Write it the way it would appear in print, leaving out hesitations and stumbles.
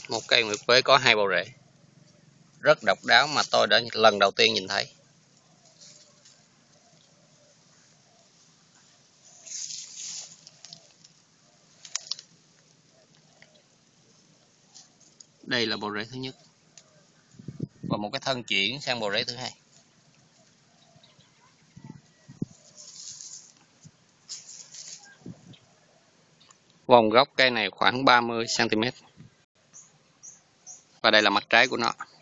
Một cây nguyệt quế có 2 bộ rễ, rất độc đáo mà tôi đã lần đầu tiên nhìn thấy. Đây là bộ rễ thứ nhất và một cái thân chuyển sang bộ rễ thứ hai. Vòng gốc cây này khoảng 30 cm. Và đây là mặt trái của nó.